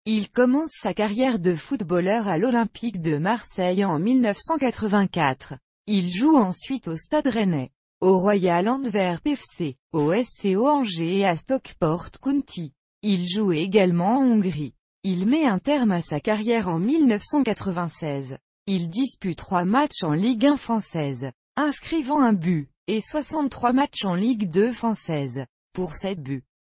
Il commence sa carrière de footballeur à l'Olympique de Marseille en 1984. Il joue ensuite au Stade Rennais, au Royal Antwerp FC, au SCO Angers et à Stockport County. Il joue également en Hongrie. Il met un terme à sa carrière en 1996. Il dispute 3 matchs en Ligue 1 française, inscrivant un but, et 63 matchs en Ligue 2 française, pour 7 buts.